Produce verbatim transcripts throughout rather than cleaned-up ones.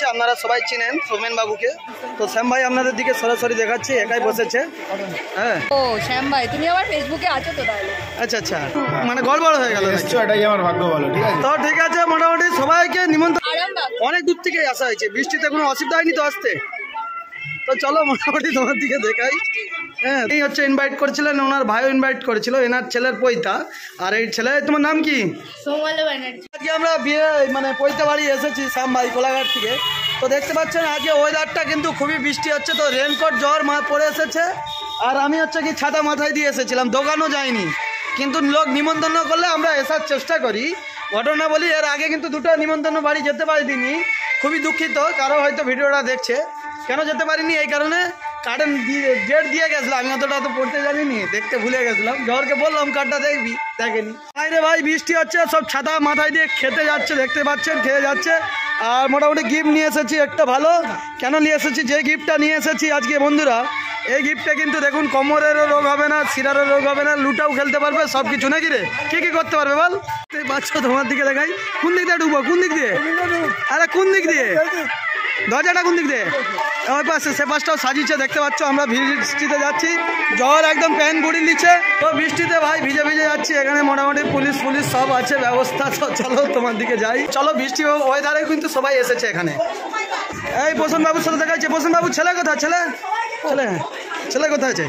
হচ্ছে, আপনারা সবাই চিনেন সৌমেন বাবুকে। তো শ্যাম ভাই আপনাদের দিকে সরাসরি দেখাচ্ছি, একাই বসেছে। হ্যাঁ ও শ্যাম ভাই, তুমি আমার ফেসবুকে আছো তো তাহলে? আচ্ছা আচ্ছা, মানে গড়বড় হয়ে গেল। এটাই আমার ভাগ্য বলো। ঠিক আছে, তো ঠিক আছে, মোটামুটি সবাইকে নিমন্ত্রণ, অনেক দূর থেকে আসা হয়েছে, বৃষ্টিতে কোনো অসুবিধা হয়নি তো আসতে। তো চলো মোটামুটি তোমার দিকে দেখাই। হ্যাঁ, এই হচ্ছে ইনভাইট করেছিলেন, ওনার ভাইও ইনভাইট করেছিল, এনার ছেলের পৈতা। আর এই ছেলে, তোমার নাম কি? সোমাল ব্যানার্জি। আজকে আমরা বিয়ে মানে পৈতা বাড়ি এসেছি শ্যাম ভাই কোলাঘাট থেকে। তো দেখতে পাচ্ছেন আজকে ওয়েদারটা কিন্তু খুবই বৃষ্টি হচ্ছে, তো রেনকোট জ্বর মা পরে এসেছে। আর আমি হচ্ছে কি ছাতা মাথায় দিয়ে এসেছিলাম, দোকানও যাইনি, কিন্তু লোক নিমন্ত্রণ করলে আমরা আসার চেষ্টা করি। ঘটনা বলি, এর আগে কিন্তু দুটো নিমন্ত্রণ বাড়ি যেতে পারিনি, খুবই দুঃখিত। কারো হয়তো ভিডিওটা দেখছে, কেন যেতে পারিনি এই কারণে, কারেন্ট দিয়ে ডেট দিয়ে গেছিলাম, আমি অতটা তো পড়তে জানিনি, দেখতে ভুলে গেছিলাম। জ্বরকে বললাম কার্ডটা দেখবি, দেখেনি। বাইরে ভাই বৃষ্টি হচ্ছে, সব ছাতা মাথায় দিয়ে খেতে যাচ্ছে, দেখতে পাচ্ছেন খেয়ে যাচ্ছে। আর মোটামুটি গিফট নিয়ে এসেছি একটা ভালো। কেন নিয়ে এসেছি, যে গিফটটা নিয়ে এসেছি আজকে বন্ধুরা, এই গিফটটা কিন্তু দেখুন কোমরেরও রোগ হবে না, শিরারও রোগ হবে না, লুটাও খেলতে পারবে, সব কিছু নাকি রে, কি কি করতে পারবে বল? বাচ্চা তোমার দিকে দেখাই, কোন দিক দিয়ে ঢুকবো, কোন দিক দিয়ে? আরে কোন দিক দিয়ে, দরজাটা কোন দিক দিয়ে? ওই পাশে, সে পাশটাও সাজিয়েছে, দেখতে পাচ্ছ। আমরা বৃষ্টিতে যাচ্ছি, জ্বর একদম প্যান গুড়িয়ে নিচ্ছে, তো বৃষ্টিতে ভাই ভিজে ভিজে যাচ্ছি। এখানে মোটামুটি পুলিশ পুলিশ সব আছে, ব্যবস্থা। চলো তোমার দিকে যাই, চলো। বৃষ্টি ওয়েদারে কিন্তু সবাই এসেছে এখানে। এই বসুন বাবুর সাথে দেখা যাচ্ছে। বসুন বাবু ছেলে কোথায়? ছেলে ছেলে ছেলে কোথায় আছে?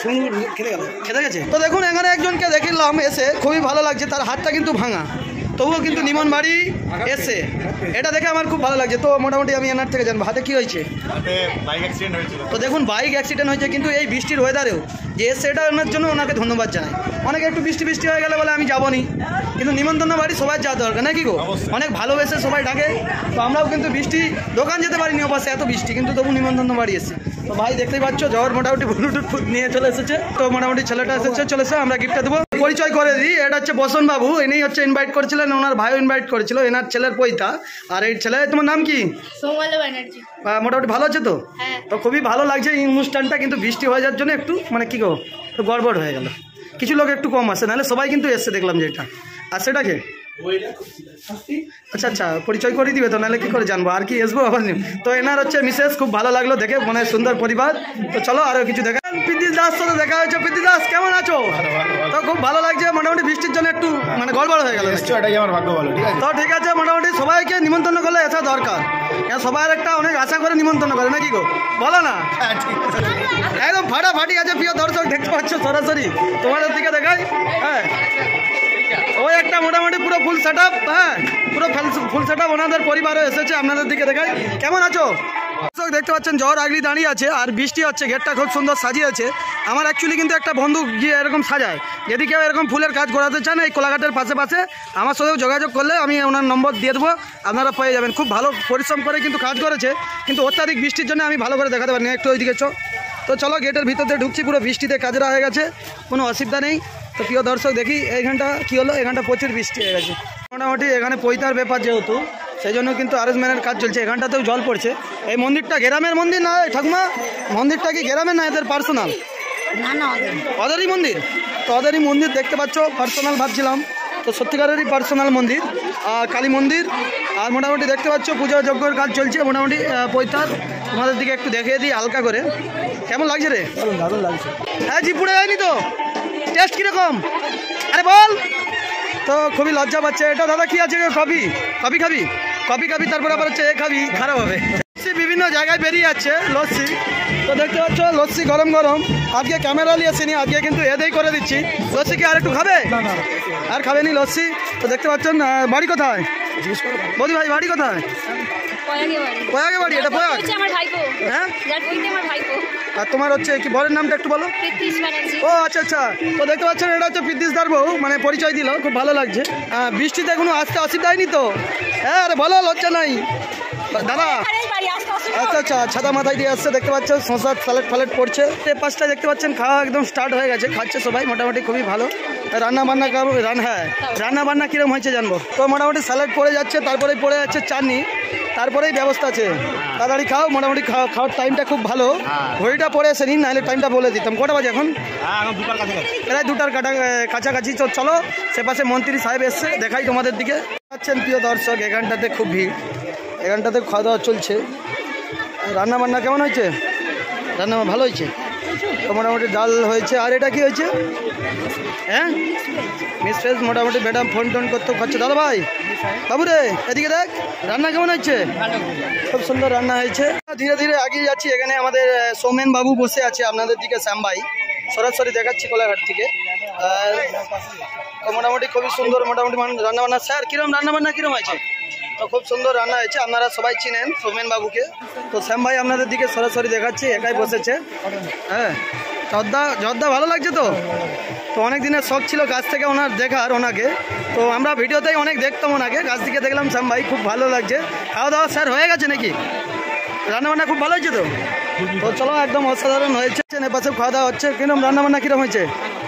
খেতে গেছে। তো দেখুন এখানে একজনকে দেখলাম এসে, খুবই ভালো লাগছে, তার হাতটা কিন্তু ভাঙা, তবুও কিন্তু নিমন বাড়ি এসে, এটা দেখে আমার খুব ভালো লাগছে। তো মোটামুটি আমি এনার থেকে জানবো হাতে কি হয়েছে। তো দেখুন বাইক অ্যাক্সিডেন্ট হয়েছে, কিন্তু এই বৃষ্টির ওয়েদারেও যে এসে, এটা ওনার জন্য ওনাকে ধন্যবাদ জানাই। অনেকে একটু বৃষ্টি বৃষ্টি হয়ে গেলে বলে আমি যাবো নি, কিন্তু নিমন্ত্রণ বাড়ি সবাই যাওয়া দরকার নাকি গো, অনেক ভালোবেসে সবাই ডাকে। তো আমরাও কিন্তু বৃষ্টি, দোকান যেতে পারিনি অবশ্যই, এত বৃষ্টি, কিন্তু তবু নিমন্ত্রণ বাড়ি এসে। তো ভাই দেখতেই পাচ্ছ জ্বর মোটামুটি ব্লুটুথ নিয়ে চলে এসেছে। তো মোটামুটি ছেলেটা এসেছে, চলে এসে আমরা গিফটটা দেবো। পরিচয় করে দিই, এটা হচ্ছে বসন বাবু, ইনি হচ্ছে ইনভাইট করেছিলেন, ওনার ভাইও ইনভাইট করেছিল, এনার ছেলের পৈতা। আর এই ছেলে, তোমার নাম কি? সোমাল ব্যানার্জি। মোটামুটি ভালো আছে তো? তো খুবই ভালো লাগছে এই অনুষ্ঠানটা, কিন্তু বৃষ্টি হয়ে যাওয়ার জন্য একটু মানে কি গো, একটু গড়বড় হয়ে গেল, কিছু লোক একটু কম আসে, নাহলে সবাই কিন্তু এসছে দেখলাম যেটা। আর সেটাকে আচ্ছা আচ্ছা পরিচয় করে দিবে তো, নাহলে কি করে জানবো, আর কি আসবো আবার। তো এনার হচ্ছে মিসেস, খুব ভালো লাগলো দেখে, মানে সুন্দর পরিবার। তো চলো আরো কিছু দেখা। প্রীতি দাস সাথে দেখা হয়েছে। প্রীতি দাস কেমন আছো? তো খুব ভালো লাগছে, মোটামুটি বৃষ্টির জন্য একটু মানে গড়বড় হয়ে গেল। এটাই আমার ভাগ্য বলো। ঠিক আছে, তো ঠিক আছে, মোটামুটি সবাইকে নিমন্ত্রণ করলে আসা দরকার, সবাই একটা অনেক আশা করে নিমন্ত্রণ করে নাকি গো, বলো না? একদম ফাটাফাটি আছে প্রিয় দর্শক, দেখতে পাচ্ছ সরাসরি তোমাদের দিকে দেখাই। হ্যাঁ, ওই একটা মোটামুটি পুরো ফুল সেট আপ, হ্যাঁ পুরো ফুল সেট আপ, ওনাদের পরিবারও এসেছে, আপনাদের দিকে দেখাই। কেমন আছো? দেখতে পাচ্ছেন জ্বর আগলি দাঁড়িয়ে আছে, আর বৃষ্টি হচ্ছে, গেটটা খুব সুন্দর সাজিয়েছে। আমার অ্যাকচুয়ালি কিন্তু একটা বন্ধু গিয়ে এরকম সাজায়, যদি কেউ এরকম ফুলের কাজ করাতে চান এই কোলাঘাটের পাশে পাশে আমার সাথেও যোগাযোগ করলে আমি ওনার নম্বর দিয়ে দেবো, আপনারা পেয়ে যাবেন। খুব ভালো পরিশ্রম করে কিন্তু কাজ করেছে, কিন্তু অত্যাধিক বৃষ্টির জন্য আমি ভালো করে দেখাতে পারিনি, একটু ওইদিকে চো। তো চলো গেটের ভিতর দিয়ে ঢুকছি, পুরো বৃষ্টিতে কাজরা হয়ে গেছে, কোনো অসুবিধা নেই। তো প্রিয় দর্শক দেখি এইখানটা কী হলো, এখানটা প্রচুর বৃষ্টি হয়ে গেছে। মোটামুটি এখানে পৈতার ব্যাপার যেহেতু, সেই জন্য কিন্তু আরেঞ্জমেন্টের কাজ চলছে, এখানটাতেও জল পড়ছে। এই মন্দিরটা গ্রামের মন্দির না ঠাকুমা? মন্দিরটা কি গ্রামের না এদের পার্সোনাল? না না, ওদেরই মন্দির। তো ওদেরই মন্দির দেখতে পাচ্ছ, পার্সোনাল ভাবছিলাম, তো সত্যিকারেরই পার্সোনাল মন্দির, আর কালী মন্দির। আর মোটামুটি দেখতে পাচ্ছ পূজা যজ্ঞের কাজ চলছে মোটামুটি পৈতার। তোমাদের দিকে একটু দেখিয়ে দিই হালকা করে, কেমন লাগছে রে? দারুণ লাগছে। হ্যাঁ জি পুড়ে যায়নি তো? টেস্ট কীরকম আরে বল? তো খুবই লজ্জা পাচ্ছে এটা। দাদা কি আছে, কফি কফি খাবি? কফি খাবি, তারপরে আবার হচ্ছে এ খাবি, খারাপ হবে। লস্যি বিভিন্ন জায়গায় বেরিয়ে যাচ্ছে লস্যি, তো দেখতে পাচ্ছ লস্যি গরম গরম। আজকে ক্যামেরা নিয়ে আসিনি, আজকে কিন্তু এদেই করে দিচ্ছি। লস্যি কি আর একটু খাবে? আর খাবে নি লস্যি। তো দেখতে পাচ্ছেন, বাড়ি কোথায় বৌদি ভাই? বাড়ি কোথায়? প্রয়াগে বাড়ি? এটা প্রয়াগ? হ্যাঁ। আর তোমার হচ্ছে কি বরের নামটা একটু বলো? ও আচ্ছা আচ্ছা। তো দেখতে পাচ্ছেন এটা হচ্ছে প্রীতিশ দার বউ, মানে পরিচয় দিল, খুব ভালো লাগছে। বৃষ্টিতে কোনো আসতে অসুবিধা হয়নি তো? হ্যাঁ আরে বলো, লজ্জা নাই দাদা। আচ্ছা আচ্ছা, ছাতা মাথায় দিয়ে আসছে, দেখতে পাচ্ছেন শশা স্যালাড ফ্যালেট পড়ছে। এই পাশটা দেখতে পাচ্ছেন খাওয়া একদম স্টার্ট হয়ে গেছে, খাচ্ছে সবাই মোটামুটি খুবই ভালো। রান্না বান্না রান হ্যাঁ রান্না বান্না কীরকম হয়েছে জানবো। তো মোটামুটি স্যালাড পড়ে যাচ্ছে, তারপরেই পড়ে যাচ্ছে চাটনি, তারপরেই ব্যবস্থা আছে। তাড়াতাড়ি খাও, মোটামুটি খাওয়া খাওয়ার টাইমটা খুব ভালো। ঘড়িটা পড়ে এসে নিন, নাহলে টাইমটা বলে দিতাম। কটা বাজে এখন? প্রায় দুটার কাটা কাছাকাছি। তো চলো, সে পাশে মন্ত্রী সাহেব এসছে, দেখাই তোমাদের দিকে। পাচ্ছেন প্রিয় দর্শক, এখানটাতে খুব ভিড়, এখানটাতে খাওয়া দাওয়া চলছে। রান্না বান্না কেমন হয়েছে? রান্না ভালো হয়েছে তো, মোটামুটি ডাল হয়েছে। আর এটা কি হয়েছে? হ্যাঁ মিস ফ্রেশ মোটামুটি ম্যাডাম ফোন টোন করতে খাচ্ছে। দাদা ভাই বাবু রে এদিকে দেখ, রান্না কেমন হয়েছে? খুব সুন্দর রান্না হয়েছে। ধীরে ধীরে এগিয়ে যাচ্ছি। এখানে আমাদের সৌমেন বাবু বসে আছে, আপনাদের দিকে শ্যাম ভাই সরাসরি দেখাচ্ছি কোলাঘাট থেকে। আর মোটামুটি খুবই সুন্দর মোটামুটি রান্না বান্না। স্যার কিরম রান্না বান্না কিরম হয়েছে? তো খুব সুন্দর রান্না হয়েছে, আপনারা সবাই চিনেন সৌমেন বাবুকে। তো শ্যাম ভাই আপনাদের দিকে সরাসরি দেখাচ্ছি, একাই বসেছে। হ্যাঁ জর্দা জর্দা ভালো লাগছে তো? তো অনেক দিনের শখ ছিল কাছ থেকে ওনার দেখার ওনাকে, তো আমরা ভিডিওতেই অনেক দেখতাম ওনাকে, কাছ থেকে দেখলাম শ্যাম ভাই খুব ভালো লাগছে। খাওয়া দাওয়া স্যার হয়ে গেছে নাকি? রান্নাবান্না খুব ভালো হয়েছে তো? তো চলো একদম অসাধারণ হয়েছে। এপাশে খাওয়া দাওয়া হচ্ছে, কিরম রান্নাবান্না কীরকম হয়েছে?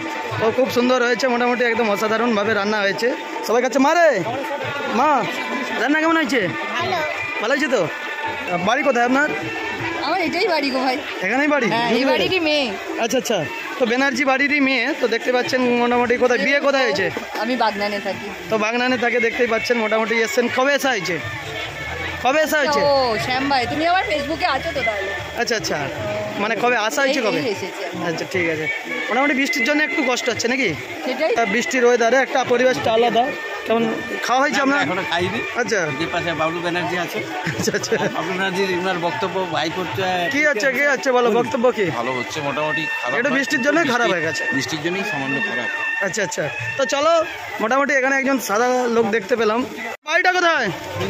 ও খুব সুন্দর হয়েছে, মোটামুটি একদম অসাধারণভাবে রান্না হয়েছে। সবাই কাছে মারে মা রান্না কেমন হয়েছে? ভালো হয়েছে তো? বাড়ি কোথায় আপনার? আমার এটাই বাড়ি গো ভাই। এখানেই বাড়ি? এই বাড়িরই মেয়ে। আচ্ছা আচ্ছা, তো ব্যানার্জি বাড়িরই মেয়ে। তো দেখতে পাচ্ছেন মোটামুটি কোথায় বিয়ে কোথায় হয়েছে? আমি বাগনানে থাকি। তো বাগনানে থাকে, দেখতেই পাচ্ছেন মোটামুটি এসছেন। কবে এসা হয়েছে? কবে এসা হয়েছে? ও শ্যাম ভাই তুমি আমার ফেসবুকে আছো তো তাহলে? আচ্ছা আচ্ছা, মানে কবে আসা হয়েছে? কবে? এসেছি। আচ্ছা ঠিক আছে। মোটামুটি বৃষ্টির জন্য একটু কষ্ট হচ্ছে নাকি? সেটাই, বৃষ্টির ওয়েদারে একটা পরিবেশটা আলাদা। কেমন খাওয়া হয়েছে আপনার? এখনো খাইনি। আচ্ছা যে পাশে বাবলু ব্যানার্জি আছে, আচ্ছা আচ্ছা, বাবলু ব্যানার্জির ওনার বক্তব্য ভাই করছে। কি হচ্ছে কি হচ্ছে বলো, বক্তব্য কি? ভালো হচ্ছে মোটামুটি, খারাপ এটা নয়। বৃষ্টির জন্য খারাপ হয়ে গেছে। বৃষ্টির জন্যই সামান্য খারাপ। আচ্ছা আচ্ছা, তো চলো মোটামুটি এখানে একজন সাদা লোক দেখতে পেলাম। বাড়িটা কোথায়?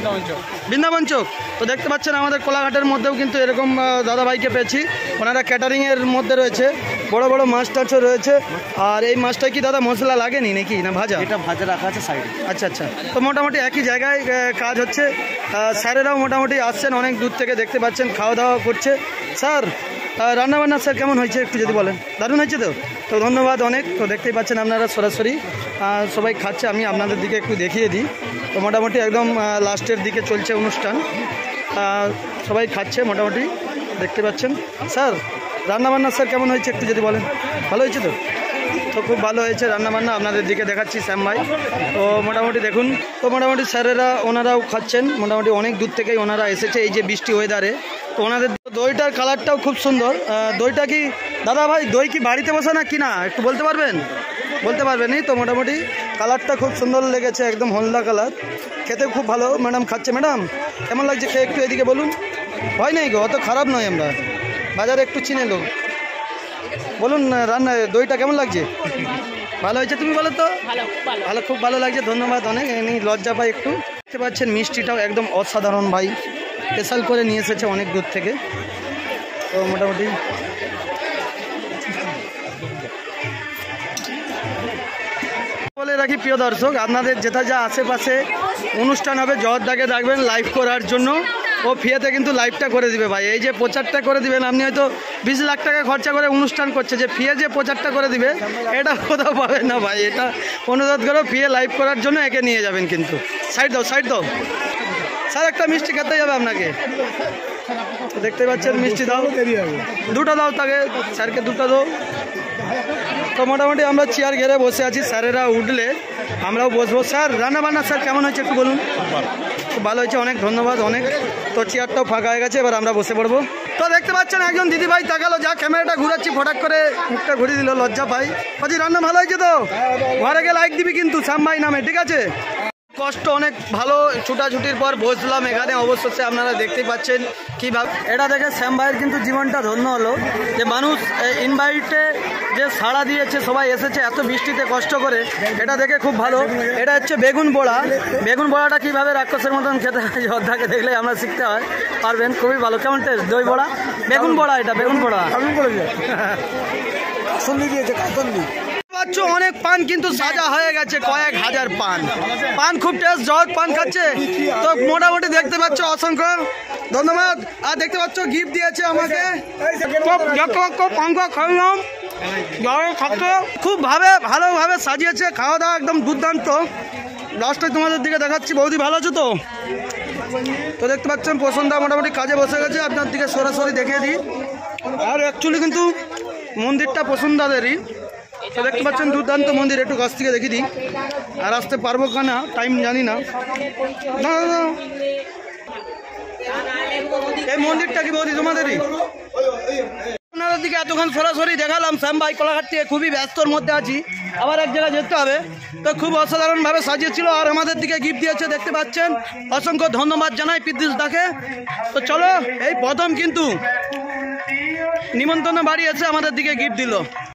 বৃন্দাবন চোখ। তো দেখতে পাচ্ছেন আমাদের কোলাঘাটের মধ্যেও কিন্তু এরকম দাদাভাইকে পেয়েছি, ওনারা ক্যাটারিংয়ের মধ্যে রয়েছে। বড় বড় মাছ টাছও রয়েছে। আর এই মাছটা কি দাদা মশলা লাগেনি নাকি না ভাজা? এটা ভাজা রাখা আছে সাইডে। আচ্ছা আচ্ছা, তো মোটামুটি একই জায়গায় আহ, কাজ হচ্ছে। আহ, স্যারেরাও মোটামুটি আসছেন অনেক দূর থেকে, দেখতে পাচ্ছেন খাওয়া দাওয়া করছে। স্যার রান্নাবান্না স্যার কেমন হয়েছে একটু যদি বলেন? দারুণ হয়েছে তো? তো ধন্যবাদ অনেক। তো দেখতেই পাচ্ছেন আপনারা সরাসরি আহ, সবাই খাচ্ছে, আমি আপনাদের দিকে একটু দেখিয়ে দিই। তো মোটামুটি একদম লাস্টের দিকে চলছে অনুষ্ঠান, আহ, সবাই খাচ্ছে মোটামুটি দেখতে পাচ্ছেন। স্যার রান্নাবান্না স্যার কেমন হয়েছে একটু যদি বলেন? ভালো হয়েছে তো? তো খুব ভালো হয়েছে রান্নাবান্না, আপনাদের দিকে দেখাচ্ছি শ্যাম ভাই। তো মোটামুটি দেখুন, তো মোটামুটি স্যারেরা ওনারাও খাচ্ছেন, মোটামুটি অনেক দূর থেকেই ওনারা এসেছে এই যে বৃষ্টি ওয়েদারে। তো ওনাদের দইটার কালারটাও খুব সুন্দর। আহ, দইটা কি দাদা ভাই দই কি বাড়িতে বসা না কিনা একটু বলতে পারবেন? বলতে পারবেনই। তো মোটামুটি কালারটা খুব সুন্দর লেগেছে, একদম হলদা কালার, খেতে খুব ভালো। ম্যাডাম খাচ্ছে। ম্যাডাম কেমন লাগছে খেয়ে একটু এদিকে বলুন। ভয় নেই গো, অত খারাপ নয়, আমরা বাজারে একটু চিনে লোক। বলুন রান্না দইটা কেমন লাগছে? ভালো হয়েছে, তুমি বলো তো? ভালো, খুব ভালো লাগছে, ধন্যবাদ অনেক। এমনি লজ্জা পাই একটু। দেখতে পাচ্ছেন মিষ্টিটাও একদম অসাধারণ ভাই, স্পেশাল করে নিয়ে এসেছে অনেক দূর থেকে। তো মোটামুটি বলে রাখি প্রিয় দর্শক, আপনাদের যেটা যা আশেপাশে অনুষ্ঠান হবে জর্দাকে ডাকবেন লাইভ করার জন্য। ও ফ্রিতে কিন্তু লাইভটা করে দিবে ভাই। এই যে প্রচারটা করে দিবেন, আপনি হয়তো বিশ লাখ টাকা খরচা করে অনুষ্ঠান করছে, যে ফ্রিয়ে যে প্রচারটা করে দিবে এটা কোথাও পাবেন না ভাই। এটা অনুরোধ করো, ফ্রিয়ে লাইভ করার জন্য একে নিয়ে যাবেন। কিন্তু সাইড দাও, সাইড দাও। স্যার একটা মিষ্টি খেতে যাবে আপনাকে, দেখতে পাচ্ছেন মিষ্টি দাও, দুটো দাও তাকে, স্যারকে দুটো দাও। তো মোটামুটি আমরা চেয়ার ঘেরে বসে আছি, স্যারেরা উঠলে আমরাও বসবো। স্যার রান্নাবান্না স্যার কেমন হয়েছে একটু বলুন? খুব ভালো হয়েছে, অনেক ধন্যবাদ অনেক। তো চেয়ারটাও ফাঁকা হয়ে গেছে, এবার আমরা বসে পড়বো। তো দেখতে পাচ্ছেন একজন দিদিভাই তাকালো, যা ক্যামেরাটা ঘুরাচ্ছি ফটাক করে মুখটা ঘুরিয়ে দিল, লজ্জা পাই। বলছি রান্না ভালো হয়েছে তো? ঘরে গিয়ে লাইক দিবি কিন্তু শ্যাম ভাই নামে, ঠিক আছে? কষ্ট অনেক ভালো, ছুটাছুটির পর বসলাম এখানে। অবশ্যই আপনারা দেখতেই পাচ্ছেন কীভাবে এটা দেখে শ্যাম ভাইয়ের কিন্তু জীবনটা ধন্য হলো, যে মানুষ ইনভাইটে যে সাড়া দিয়েছে, সবাই এসেছে এত বৃষ্টিতে কষ্ট করে, এটা দেখে খুব ভালো। এটা হচ্ছে বেগুন বড়া। বেগুন বড়াটা কীভাবে রাক্ষসের মতন খেতে হয় যোদ্ধাকে দেখলে আমরা শিখতে হয় পারবেন, খুবই ভালো। কেমন টেস্ট দই বড়া? বেগুন বড়া, এটা বেগুন বড়া কাসন্দি দিয়েছে, কাসন্দি। অনেক পান কিন্তু সাজা হয়ে গেছে, কয়েক হাজার পান। পান খুব টেস্ট, জজ পান খাচ্ছে। তো মোটামুটি দেখতে পাচ্ছ অসংখ্য ধন্যবাদ। আর দেখতে পাচ্ছ গিফট দিয়েছে আমাকে, খাইলাম খুব ভাবে ভালোভাবে সাজিয়েছে, খাওয়া দাওয়া একদম দুর্দান্ত। লাস্টে তোমাদের দিকে দেখাচ্ছি। বৌদি ভালো আছো তো? তো দেখতে পাচ্ছেন পছন্দ মোটামুটি কাজে বসে গেছে, আপনার দিকে সরাসরি দেখিয়ে দিই। আর অ্যাকচুয়ালি কিন্তু মন্দিরটা পছন্দাদেরই। তো দেখতে পাচ্ছেন দুর্দান্ত মন্দির, একটু কাছ থেকে দেখিয়ে দিই। আর আসতে পারবো কিনা টাইম জানি না। এই মন্দিরটা কি বৌদি তোমাদেরই? আপনাদের দিকে এতক্ষণ সরাসরি দেখালাম শ্যাম ভাই কোলাঘাট থেকে, খুবই ব্যস্তর মধ্যে আছি, আবার এক জায়গায় যেতে হবে। তো খুব অসাধারণভাবে সাজিয়েছিল আর আমাদের দিকে গিফট দিয়েছে, দেখতে পাচ্ছেন। অসংখ্য ধন্যবাদ জানাই পীযূষ দাকে। তো চলো, এই প্রথম কিন্তু নিমন্ত্রণ বাড়ি এসে আমাদের দিকে গিফট দিল।